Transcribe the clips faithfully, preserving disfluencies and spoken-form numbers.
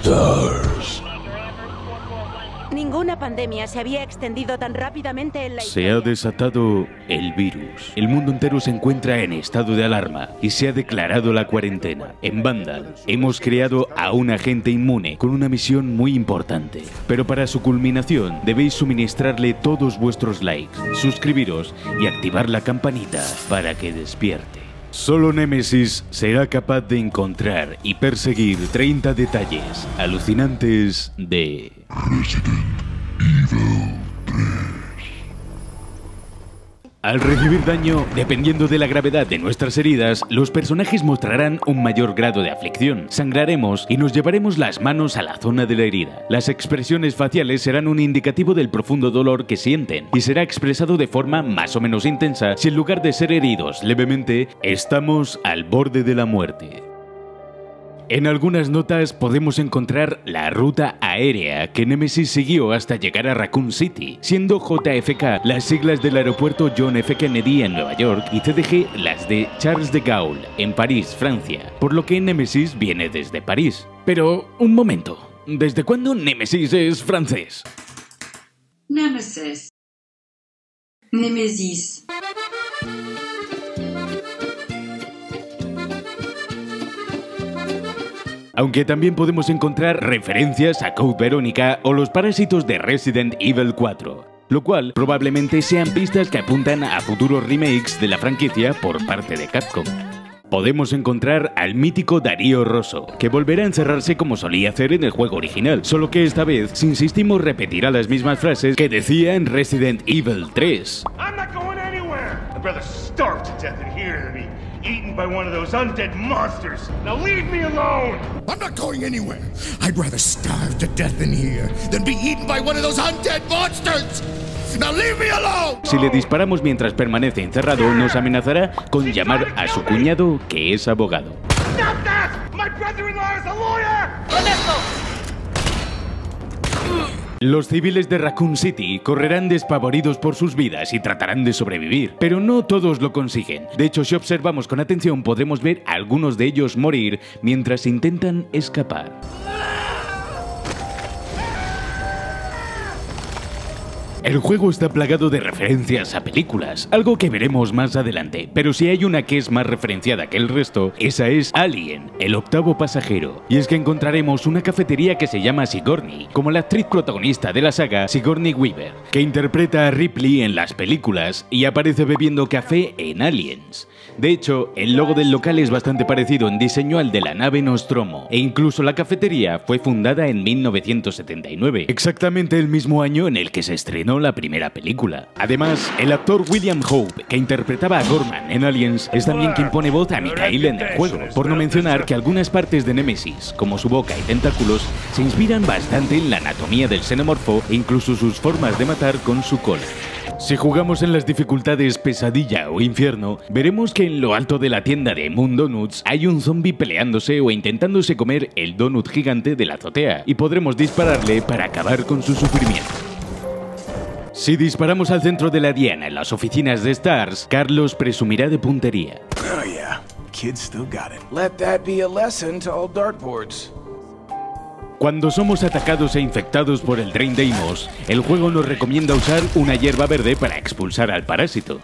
Stars. Ninguna pandemia se había extendido tan rápidamente en la historia. Se ha desatado el virus. El mundo entero se encuentra en estado de alarma y se ha declarado la cuarentena. En Vandal hemos creado a un agente inmune con una misión muy importante. Pero para su culminación debéis suministrarle todos vuestros likes, suscribiros y activar la campanita para que despierte. Solo Nemesis será capaz de encontrar y perseguir treinta detalles alucinantes de Resident Evil tres. Al recibir daño, dependiendo de la gravedad de nuestras heridas, los personajes mostrarán un mayor grado de aflicción. Sangraremos y nos llevaremos las manos a la zona de la herida. Las expresiones faciales serán un indicativo del profundo dolor que sienten y será expresado de forma más o menos intensa si en lugar de ser heridos levemente, estamos al borde de la muerte. En algunas notas podemos encontrar la ruta aérea que Nemesis siguió hasta llegar a Raccoon City, siendo J F K las siglas del aeropuerto John F. Kennedy en Nueva York y C D G las de Charles de Gaulle en París, Francia, por lo que Nemesis viene desde París. Pero, un momento, ¿desde cuándo Nemesis es francés? Nemesis. Nemesis. Aunque también podemos encontrar referencias a Code Verónica o los parásitos de Resident Evil cuatro, lo cual probablemente sean pistas que apuntan a futuros remakes de la franquicia por parte de Capcom. Podemos encontrar al mítico Darío Rosso, que volverá a encerrarse como solía hacer en el juego original, solo que esta vez, si insistimos, repetirá las mismas frases que decía en Resident Evil tres. I'm not going anywhere. I'd rather starve to death in here than be eaten by one of those undead monsters. Now leave me alone. I'm not going anywhere. I'd rather starve to death in here than be eaten by one of those undead monsters. Now leave me alone. Si le disparamos mientras permanece encerrado, nos amenazará con llamar a su cuñado, que es abogado. Stop that! My brother-in-law is a lawyer. Los civiles de Raccoon City correrán despavoridos por sus vidas y tratarán de sobrevivir, pero no todos lo consiguen. De hecho, si observamos con atención, podremos ver a algunos de ellos morir mientras intentan escapar. El juego está plagado de referencias a películas, algo que veremos más adelante, pero si hay una que es más referenciada que el resto, esa es Alien, el octavo pasajero. Y es que encontraremos una cafetería que se llama Sigourney, como la actriz protagonista de la saga, Sigourney Weaver, que interpreta a Ripley en las películas y aparece bebiendo café en Aliens. De hecho, el logo del local es bastante parecido en diseño al de la nave Nostromo, e incluso la cafetería fue fundada en mil novecientos setenta y nueve, exactamente el mismo año en el que se estrenó la primera película. Además, el actor William Hope, que interpretaba a Gorman en Aliens, es también quien pone voz a Mikhail en el juego, por no mencionar que algunas partes de Nemesis, como su boca y tentáculos, se inspiran bastante en la anatomía del xenomorfo e incluso sus formas de matar con su cola. Si jugamos en las dificultades pesadilla o infierno, veremos que en lo alto de la tienda de Moon Donuts hay un zombie peleándose o intentándose comer el donut gigante de la azotea, y podremos dispararle para acabar con su sufrimiento. Si disparamos al centro de la diana en las oficinas de Stars, Carlos presumirá de puntería. Oh yeah, kids still got it. Let that be a lesson to all dartboards. Cuando somos atacados e infectados por el Drain Deimos, el juego nos recomienda usar una hierba verde para expulsar al parásito.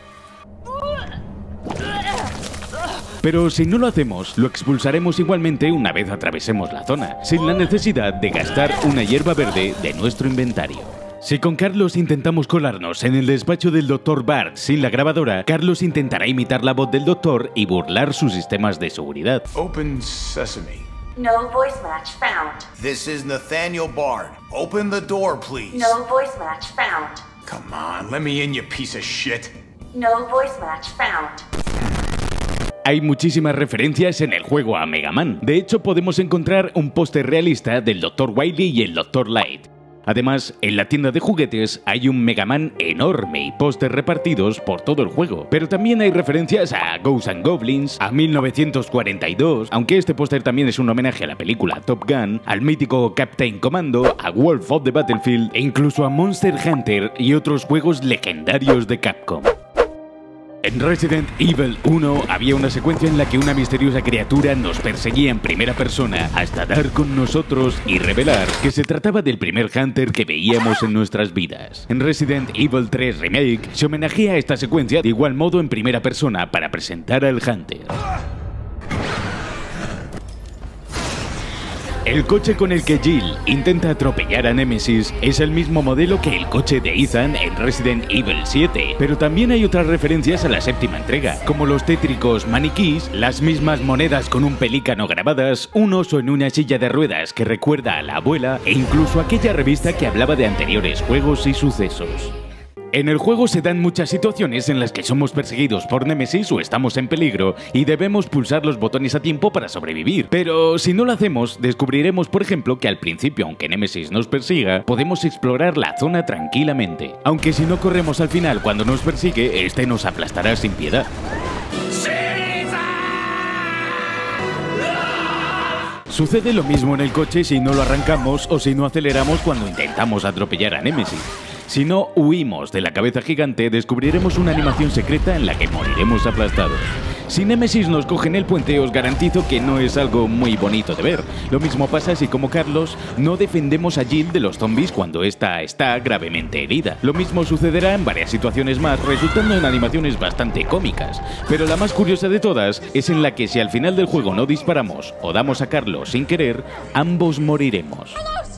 Pero si no lo hacemos, lo expulsaremos igualmente una vez atravesemos la zona, sin la necesidad de gastar una hierba verde de nuestro inventario. Si con Carlos intentamos colarnos en el despacho del doctor Bart sin la grabadora, Carlos intentará imitar la voz del doctor y burlar sus sistemas de seguridad. Open sesame. No voice match found. This is Nathaniel Bard. Open the door, please. No voice match found. Come on, let me in, you piece of shit. No voice match found. Hay muchísimas referencias en el juego a Mega Man. De hecho, podemos encontrar un póster realista del doctor Wily y el doctor Light. Además, en la tienda de juguetes hay un Mega Man enorme y póster repartidos por todo el juego. Pero también hay referencias a Ghosts and Goblins, a mil novecientos cuarenta y dos, aunque este póster también es un homenaje a la película Top Gun, al mítico Captain Commando, a Wolf of the Battlefield e incluso a Monster Hunter y otros juegos legendarios de Capcom. En Resident Evil uno había una secuencia en la que una misteriosa criatura nos perseguía en primera persona hasta dar con nosotros y revelar que se trataba del primer Hunter que veíamos en nuestras vidas. En Resident Evil tres Remake se homenajea a esta secuencia de igual modo en primera persona para presentar al Hunter. El coche con el que Jill intenta atropellar a Nemesis es el mismo modelo que el coche de Ethan en Resident Evil siete, pero también hay otras referencias a la séptima entrega, como los tétricos maniquís, las mismas monedas con un pelícano grabadas, un oso en una silla de ruedas que recuerda a la abuela e incluso aquella revista que hablaba de anteriores juegos y sucesos. En el juego se dan muchas situaciones en las que somos perseguidos por Nemesis o estamos en peligro y debemos pulsar los botones a tiempo para sobrevivir. Pero si no lo hacemos, descubriremos por ejemplo que al principio, aunque Nemesis nos persiga, podemos explorar la zona tranquilamente. Aunque si no corremos al final cuando nos persigue, este nos aplastará sin piedad. Sucede lo mismo en el coche si no lo arrancamos o si no aceleramos cuando intentamos atropellar a Nemesis. Si no huimos de la cabeza gigante, descubriremos una animación secreta en la que moriremos aplastados. Si Nemesis nos coge en el puente, os garantizo que no es algo muy bonito de ver. Lo mismo pasa si, como Carlos, no defendemos a Jill de los zombies cuando ésta está gravemente herida. Lo mismo sucederá en varias situaciones más, resultando en animaciones bastante cómicas. Pero la más curiosa de todas es en la que si al final del juego no disparamos o damos a Carlos sin querer, ambos moriremos.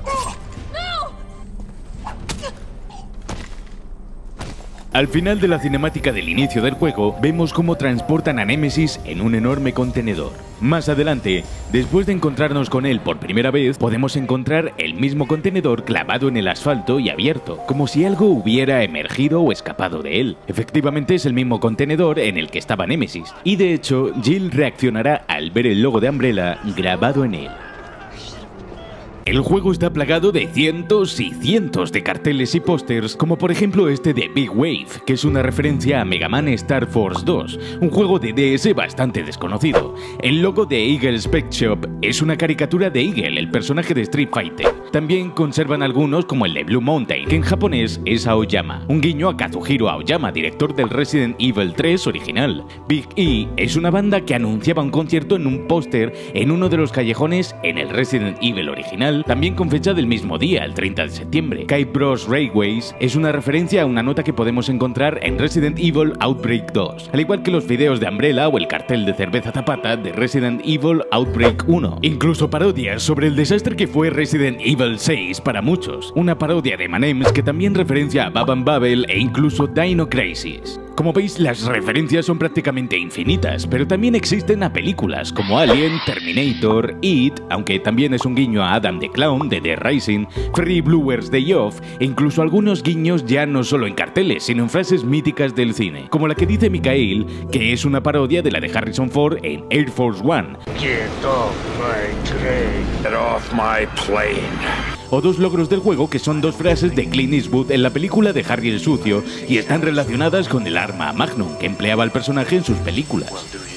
Al final de la cinemática del inicio del juego, vemos cómo transportan a Nemesis en un enorme contenedor. Más adelante, después de encontrarnos con él por primera vez, podemos encontrar el mismo contenedor clavado en el asfalto y abierto, como si algo hubiera emergido o escapado de él. Efectivamente es el mismo contenedor en el que estaba Nemesis, y de hecho, Jill reaccionará al ver el logo de Umbrella grabado en él. El juego está plagado de cientos y cientos de carteles y pósters, como por ejemplo este de Big Wave, que es una referencia a Mega Man Star Force dos, un juego de D S bastante desconocido. El logo de Eagle's Pet Shop es una caricatura de Eagle, el personaje de Street Fighter. También conservan algunos como el de Blue Mountain, que en japonés es Aoyama, un guiño a Kazuhiro Aoyama, director del Resident Evil tres original. Big E es una banda que anunciaba un concierto en un póster en uno de los callejones en el Resident Evil original, también con fecha del mismo día, el treinta de septiembre. Kite Bros Railways es una referencia a una nota que podemos encontrar en Resident Evil Outbreak dos, al igual que los videos de Umbrella o el cartel de cerveza Zapata de Resident Evil Outbreak uno. Incluso parodias sobre el desastre que fue Resident Evil seis para muchos, una parodia de Manems que también referencia a Bab and Babel e incluso Dino Crisis. Como veis, las referencias son prácticamente infinitas, pero también existen a películas como Alien, Terminator, It, aunque también es un guiño a Adam the Clown de The Rising, Free Bluers Day Off, e incluso algunos guiños ya no solo en carteles, sino en frases míticas del cine, como la que dice Mikhail, que es una parodia de la de Harrison Ford en Air Force One. Get off my train. Get off my plane. O dos logros del juego que son dos frases de Clint Eastwood en la película de Harry el Sucio y están relacionadas con el arma Magnum que empleaba el personaje en sus películas.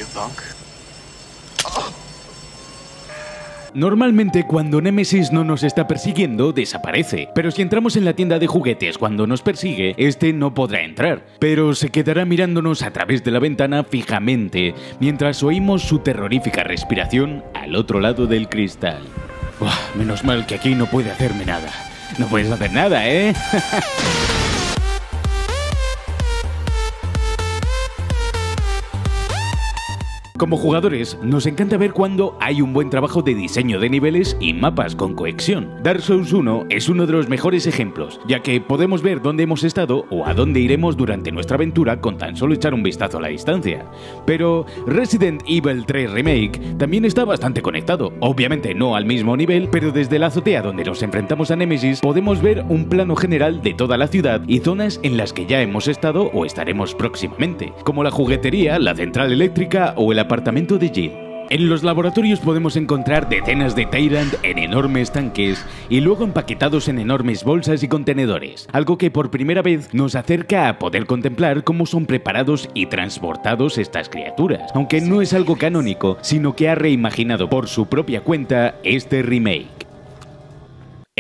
Normalmente cuando Nemesis no nos está persiguiendo, desaparece, pero si entramos en la tienda de juguetes cuando nos persigue, este no podrá entrar, pero se quedará mirándonos a través de la ventana fijamente, mientras oímos su terrorífica respiración al otro lado del cristal. Uah, menos mal que aquí no puede hacerme nada. No puedes hacer nada, ¿eh? Como jugadores, nos encanta ver cuando hay un buen trabajo de diseño de niveles y mapas con cohesión. Dark Souls uno es uno de los mejores ejemplos, ya que podemos ver dónde hemos estado o a dónde iremos durante nuestra aventura con tan solo echar un vistazo a la distancia. Pero Resident Evil tres Remake también está bastante conectado, obviamente no al mismo nivel, pero desde la azotea donde nos enfrentamos a Nemesis podemos ver un plano general de toda la ciudad y zonas en las que ya hemos estado o estaremos próximamente, como la juguetería, la central eléctrica o el apartamento de Jill. En los laboratorios podemos encontrar decenas de Tyrant en enormes tanques y luego empaquetados en enormes bolsas y contenedores, algo que por primera vez nos acerca a poder contemplar cómo son preparados y transportados estas criaturas, aunque no es algo canónico, sino que ha reimaginado por su propia cuenta este remake.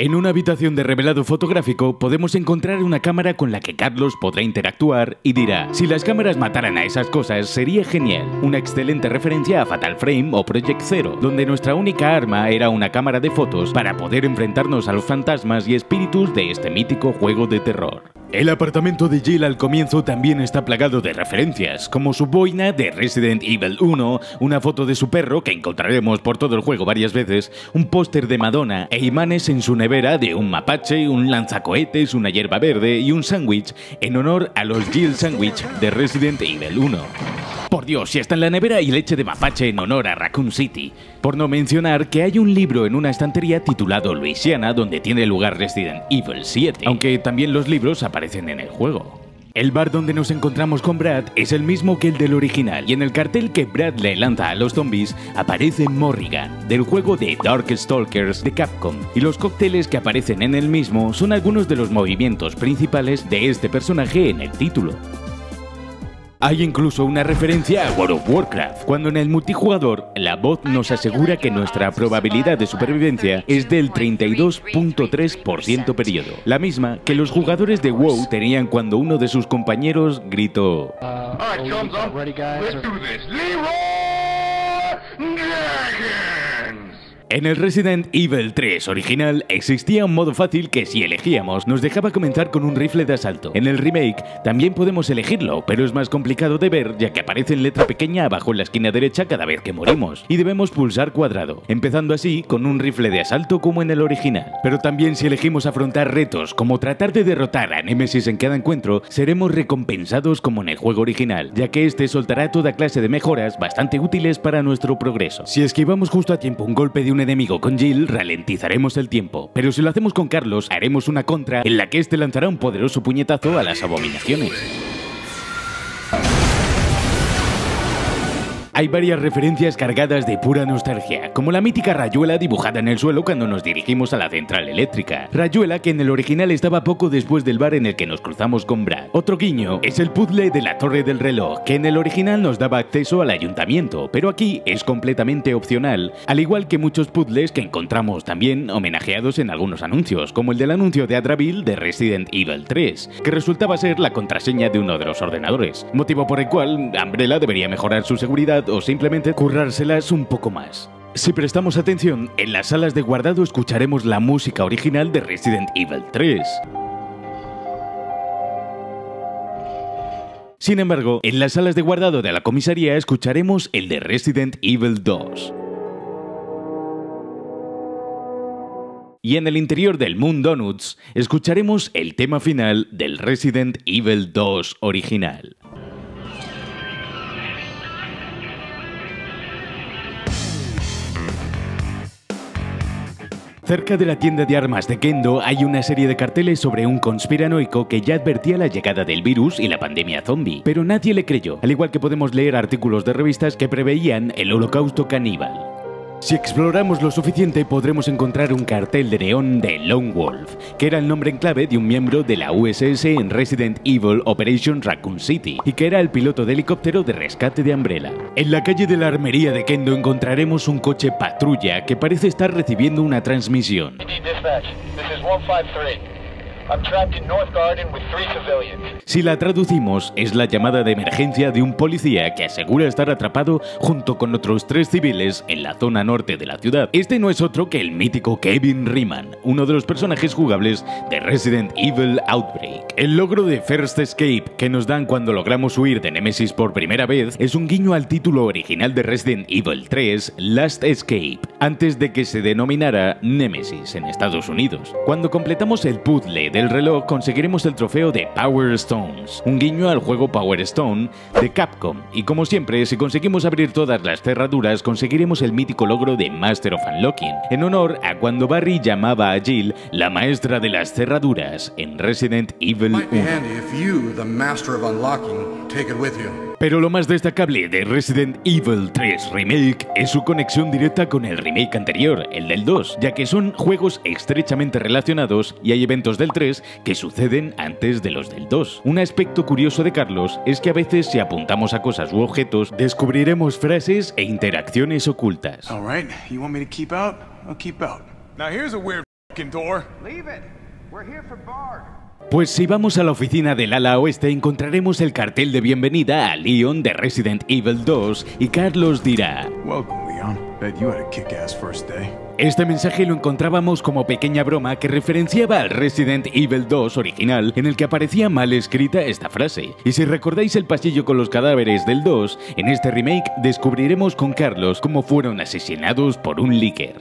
En una habitación de revelado fotográfico podemos encontrar una cámara con la que Carlos podrá interactuar y dirá: si las cámaras mataran a esas cosas sería genial. Una excelente referencia a Fatal Frame o Project Zero, donde nuestra única arma era una cámara de fotos para poder enfrentarnos a los fantasmas y espíritus de este mítico juego de terror. El apartamento de Jill al comienzo también está plagado de referencias, como su boina de Resident Evil uno, una foto de su perro que encontraremos por todo el juego varias veces, un póster de Madonna e imanes en su nevera de un mapache, un lanzacohetes, una hierba verde y un sándwich en honor a los Jill Sandwich de Resident Evil uno. Por Dios, si está en la nevera y leche de mapache en honor a Raccoon City. Por no mencionar que hay un libro en una estantería titulado Louisiana donde tiene lugar Resident Evil siete, aunque también los libros aparecen en el juego. El bar donde nos encontramos con Brad es el mismo que el del original, y en el cartel que Brad le lanza a los zombies aparece Morrigan, del juego de Darkstalkers de Capcom, y los cócteles que aparecen en el mismo son algunos de los movimientos principales de este personaje en el título. Hay incluso una referencia a World of Warcraft, cuando en el multijugador la voz nos asegura que nuestra probabilidad de supervivencia es del treinta y dos punto tres por ciento periodo, la misma que los jugadores de WoW tenían cuando uno de sus compañeros gritó: En el Resident Evil tres original existía un modo fácil que, si elegíamos, nos dejaba comenzar con un rifle de asalto. En el remake también podemos elegirlo, pero es más complicado de ver ya que aparece en letra pequeña abajo en la esquina derecha cada vez que morimos, y debemos pulsar cuadrado, empezando así con un rifle de asalto como en el original. Pero también si elegimos afrontar retos como tratar de derrotar a Nemesis en cada encuentro, seremos recompensados como en el juego original, ya que este soltará toda clase de mejoras bastante útiles para nuestro progreso. Si esquivamos justo a tiempo un golpe de un enemigo con Jill, ralentizaremos el tiempo, pero si lo hacemos con Carlos, haremos una contra en la que este lanzará un poderoso puñetazo a las abominaciones. Hay varias referencias cargadas de pura nostalgia, como la mítica rayuela dibujada en el suelo cuando nos dirigimos a la central eléctrica. Rayuela que en el original estaba poco después del bar en el que nos cruzamos con Brad. Otro guiño es el puzzle de la torre del reloj, que en el original nos daba acceso al ayuntamiento, pero aquí es completamente opcional, al igual que muchos puzzles que encontramos también homenajeados en algunos anuncios, como el del anuncio de Adraville de Resident Evil tres, que resultaba ser la contraseña de uno de los ordenadores, motivo por el cual Umbrella debería mejorar su seguridad o simplemente currárselas un poco más. Si prestamos atención, en las salas de guardado escucharemos la música original de Resident Evil tres. Sin embargo, en las salas de guardado de la comisaría escucharemos el de Resident Evil dos. Y en el interior del Moon Donuts escucharemos el tema final del Resident Evil dos original. Cerca de la tienda de armas de Kendo hay una serie de carteles sobre un conspiranoico que ya advertía la llegada del virus y la pandemia zombie, pero nadie le creyó, al igual que podemos leer artículos de revistas que preveían el holocausto caníbal. Si exploramos lo suficiente podremos encontrar un cartel de neón de Lone Wolf, que era el nombre en clave de un miembro de la U S S en Resident Evil Operation Raccoon City, y que era el piloto de helicóptero de rescate de Umbrella. En la calle de la armería de Kendo encontraremos un coche patrulla que parece estar recibiendo una transmisión. Si la traducimos, es la llamada de emergencia de un policía que asegura estar atrapado junto con otros tres civiles en la zona norte de la ciudad. Este no es otro que el mítico Kevin Riemann, uno de los personajes jugables de Resident Evil Outbreak. El logro de First Escape que nos dan cuando logramos huir de Nemesis por primera vez es un guiño al título original de Resident Evil tres, Last Escape, antes de que se denominara Nemesis en Estados Unidos. Cuando completamos el puzzle del reloj conseguiremos el trofeo de Power Stones, un guiño al juego Power Stone de Capcom, y como siempre, si conseguimos abrir todas las cerraduras conseguiremos el mítico logro de Master of Unlocking, en honor a cuando Barry llamaba a Jill la maestra de las cerraduras en Resident Evil uno. Pero lo más destacable de Resident Evil tres Remake es su conexión directa con el remake anterior, el del dos, ya que son juegos estrechamente relacionados y hay eventos del tres que suceden antes de los del dos. Un aspecto curioso de Carlos es que a veces si apuntamos a cosas u objetos descubriremos frases e interacciones ocultas. door. Pues si vamos a la oficina del ala oeste encontraremos el cartel de bienvenida a Leon de Resident Evil dos y Carlos dirá: Welcome, Leon. Bet you had a kick-ass first day. Este mensaje lo encontrábamos como pequeña broma que referenciaba al Resident Evil dos original, en el que aparecía mal escrita esta frase. Y si recordáis el pasillo con los cadáveres del dos, en este remake descubriremos con Carlos cómo fueron asesinados por un líker.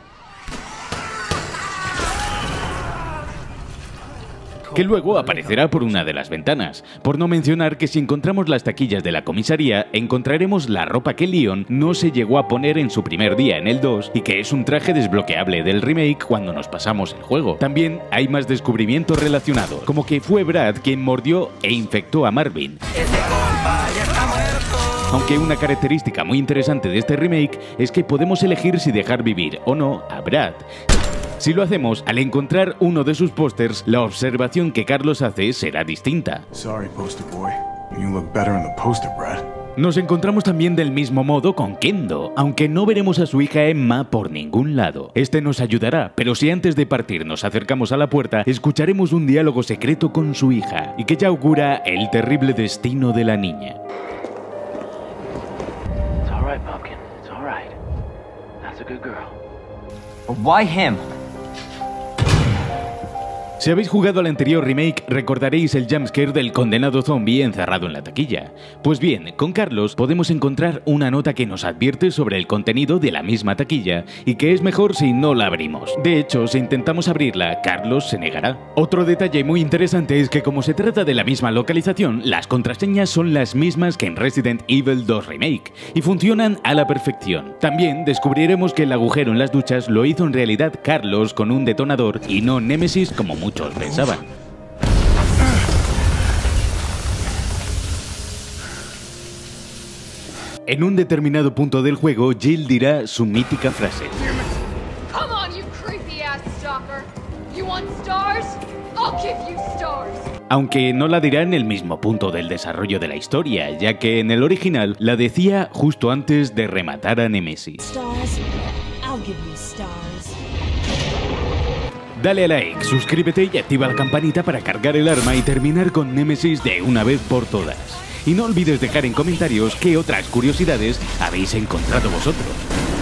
Que luego aparecerá por una de las ventanas. Por no mencionar que si encontramos las taquillas de la comisaría, encontraremos la ropa que Leon no se llegó a poner en su primer día en el dos y que es un traje desbloqueable del remake cuando nos pasamos el juego. También hay más descubrimientos relacionados, como que fue Brad quien mordió e infectó a Marvin. Aunque una característica muy interesante de este remake es que podemos elegir si dejar vivir o no a Brad. Si lo hacemos, al encontrar uno de sus pósters, la observación que Carlos hace será distinta. Sorry, poster boy. You look better in the poster, Brad. Nos encontramos también del mismo modo con Kendo, aunque no veremos a su hija Emma por ningún lado. Este nos ayudará, pero si antes de partir nos acercamos a la puerta, escucharemos un diálogo secreto con su hija, y que ya augura el terrible destino de la niña. It's all right, Pumpkin. It's all right. That's a good girl. But why him? Si habéis jugado al anterior remake, recordaréis el jumpscare del condenado zombie encerrado en la taquilla. Pues bien, con Carlos podemos encontrar una nota que nos advierte sobre el contenido de la misma taquilla y que es mejor si no la abrimos. De hecho, si intentamos abrirla, Carlos se negará. Otro detalle muy interesante es que como se trata de la misma localización, las contraseñas son las mismas que en Resident Evil dos Remake y funcionan a la perfección. También descubriremos que el agujero en las duchas lo hizo en realidad Carlos con un detonador y no Nemesis como muchos pensaban. En un determinado punto del juego, Jill dirá su mítica frase. Come on, you creepy ass stalker. You want stars? I'll give you stars. Aunque no la dirá en el mismo punto del desarrollo de la historia, ya que en el original la decía justo antes de rematar a Nemesis. Stars. I'll give you stars. Dale a like, suscríbete y activa la campanita para cargar el arma y terminar con Nemesis de una vez por todas. Y no olvides dejar en comentarios qué otras curiosidades habéis encontrado vosotros.